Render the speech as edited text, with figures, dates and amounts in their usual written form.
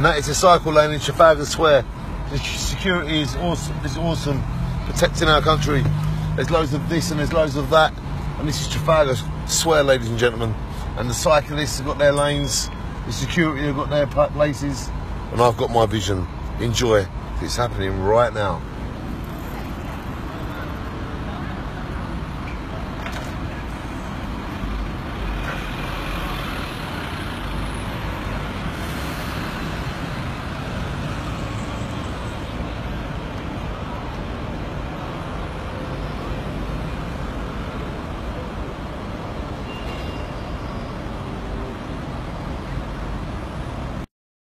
that is a cycle lane in Trafalgar Square. The security is awesome, protecting our country. There's loads of this and there's loads of that, and this is Trafalgar Square, ladies and gentlemen. And the cyclists have got their lanes, the security have got their places, and I've got my vision. Enjoy. It's happening right now.